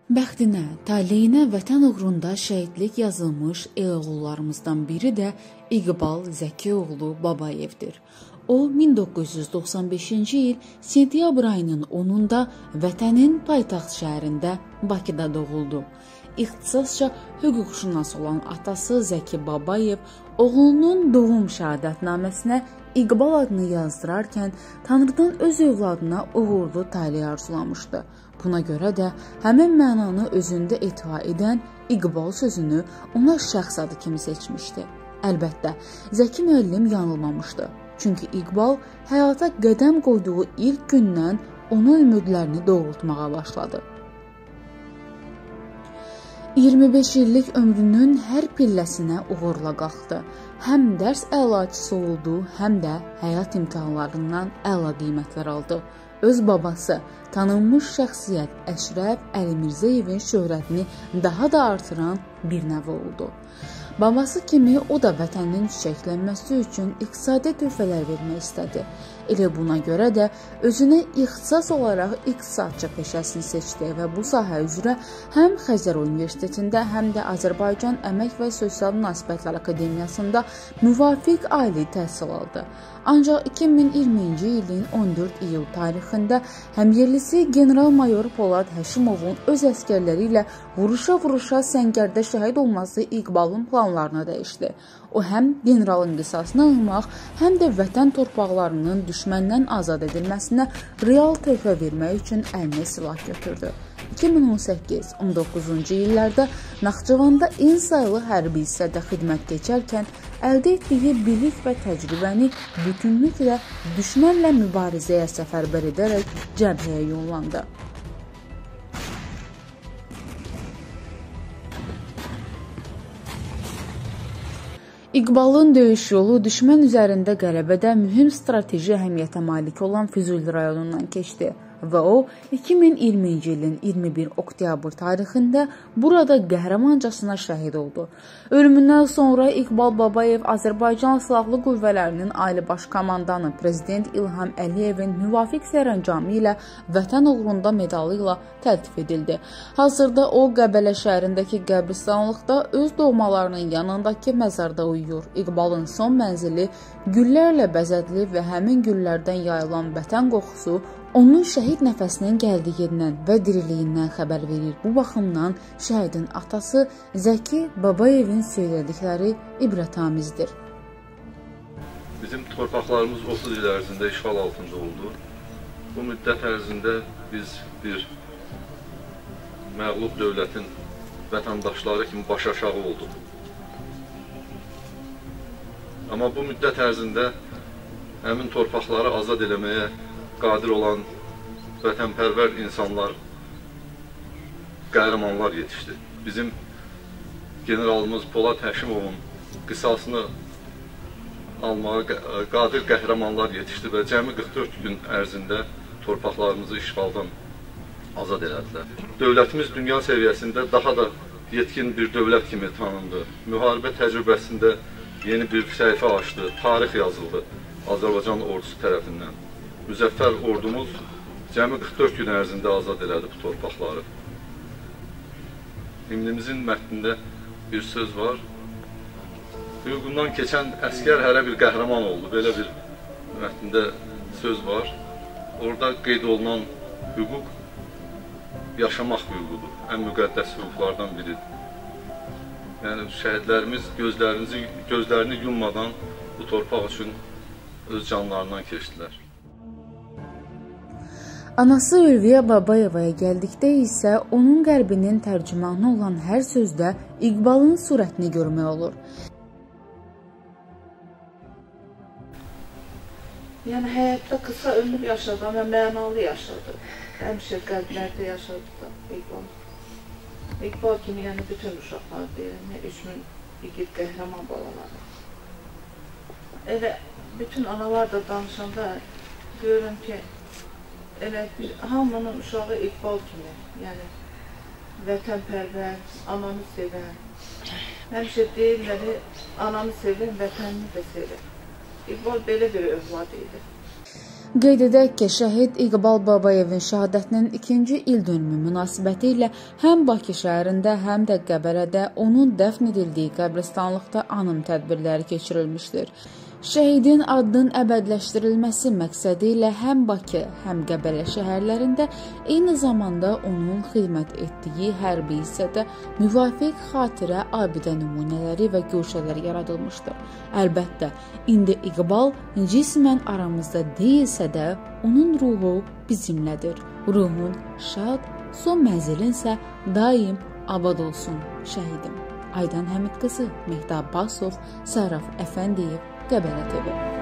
Bəxtinə, taleyinə vətən uğrunda şəhidlik yazılmış eloğullarımızdan biri də İqbal Zəkioğlu Babayevdir. O, 1995-ci il sentyabr ayının 10-da vətənin paytaxt şəhərində Bakıda doğuldu. İxtisasca hüquqşünas olan atası Zəki Babayev oğlunun doğum şəhadətnaməsinə İqbal adını yazdırarkən Tanrıdan öz övladına uğurlu taley arzulamışdı. Buna görə də həmin mənanı özündə etifa edən İqbal sözünü ona şəxs adı kimi seçmişdi. Əlbəttə, Zəki müəllim yanılmamışdı. Çünki İqbal həyata qədəm qoyduğu ilk gündən onun ümidlərini doğrultmağa başladı. 25 illik ömrünün hər pilləsinə uğurla qalxdı. Həm dərs əlaçısı oldu, həm də həyat imtahanlarından əla qiymətlər aldı. Öz babası, tanınmış şəxsiyyət Əşrəf Əli-Mirzəyevin şöhrətini daha da artıran bir nəvi oldu. Babası kimi o da vətənin çiçəklənməsi üçün iqtisadi töhfələr vermək istədi. Elə buna görə də özünə ixtisas olaraq iqtisadçı peşəsini seçdi və bu sahə üzrə həm Xəzər Universitetində, həm də Azərbaycan Əmək və Sosial Münasibətlər Akademiyasında müvafiq ali təhsil aldı. Ancaq 2020-ci ilin 14 iyul tarixində həmyerlisi general-mayor Polad Həşimovun öz əskərləri ilə vuruşa-vuruşa səngərdə şəhid olması İqbalın planlarını dəyişdi. O həm generalın qisasını almaq, həm də vətən torpaqlarının düşməndən azad edilməsinə real töhfə vermək üçün əlinə silah götürdü. 2018-19-cu illərdə Naxçıvanda en sayılı hərbi hissədə xidmət keçərkən əldə etdiyi bilik və təcrübəni bütünlüklə düşmənlə mübarizəyə səfərbər edərək cəbhəyə yollandı. İqbalın döyüş yolu düşmən üzərində qələbədə mühüm strateji əhəmiyyətə malik olan Füzuli rayonundan keçdi və o 2020-ci ilin 21 oktyabr tarixində burada qəhrəmancasına şəhid oldu. Ölümündən sonra İqbal Babayev Azərbaycan Silahlı Qüvvələrinin Ali Baş Komandanı Prezident İlham Əliyevin müvafiq sərəncamı ilə Vətən uğrunda medalı ilə təltif edildi. Hazırda o Qəbələ şəhərindəki qəbristanlıqda öz doğmalarının yanındakı məzarda uyuyur. İqbalın son mənzili güllərlə bəzədilib və həmin güllərdən yayılan vətən qoxusu onun şəhid nəfəsinin gəldiyindən və diriliyindən xəbər verir. Bu baxımdan şəhidin atası Zəki Babayevin söylədikləri ibrətamizdir. Bizim torpaqlarımız 30 il ərzində işğal altında oldu. Bu müddət ərzində biz bir məğlub dövlətin vətəndaşları kimi baş aşağı olduq. Amma bu müddət ərzində həmin torpaqları azad eləməyə qadir olan vətənpərvər insanlar, qəhrəmanlar yetişdi. Bizim generalımız Polad Həşimovun qisasını almağa qadir qəhrəmanlar yetişdi və cəmi 44 gün ərzində torpaqlarımızı işğaldan azad elədilər. Dövlətimiz dünya səviyyəsində daha da yetkin bir dövlət kimi tanındı. Müharibə təcrübəsində yeni bir səhifə açdı, tarix yazıldı Azərbaycan ordusu tərəfindən. Müzəffər ordumuz cəmi 44 gün ərzində azad elədi bu torpaqları. Himnimizin mətnində bir söz var. Hüququndan keçən əskər hərə bir qəhrəman oldu. Belə bir mətnində söz var. Orada qeyd olunan hüquq yaşamaq hüququdur. Ən müqəddəs hüquqlardan biridir. Yəni şəhidlərimiz gözlərini yummadan bu torpaq üçün öz canlarından keçdilər. Anası Ülviyə Babayevaya gəldikdə isə onun qəlbinin tərcümanı olan hər sözdə İqbalın surətini görmək olur. Yəni həyatda qısa ömür yaşadı, amma mənalı yaşadı. Həmişə qəlblərdə yaşadı da İqbal. İqbal kimi yəni bütün uşaqlar deyir, 3000 igid qəhrəman balaları. Elə bütün analar da danışanda görürüm ki, elə bir hamının uşağı İqbal kimi, yəni vətənpərvər, ananı sevən. Həmişə deyirlər, ananı sevən, vətənini də sevən. İqbal belə bir övlad idi. Qeyd edək ki, şəhid İqbal Babayevin şəhadətinin 2-ci ildönümü münasibətilə həm Bakı şəhərində, həm də Qəbələdə onun dəfn edildiyi qəbristanlıqda anım tədbirləri keçirilmişdir. Şəhidin adının əbədləşdirilməsi məqsədi ilə həm Bakı, həm Qəbələ şəhərlərində, eyni zamanda onun xidmət etdiyi hərbi hissədə müvafiq xatirə abidə nümunələri və guşələr yaradılmışdır. Əlbəttə, indi İqbal cismən aramızda deyilsə də, onun ruhu bizimlədir. Ruhun şad, son mənzilin isə daim abad olsun şəhidim. Aydan Həmid qızı, Mehdi Abbasov, Sərraf Əfəndiyev, Qəbələ TV.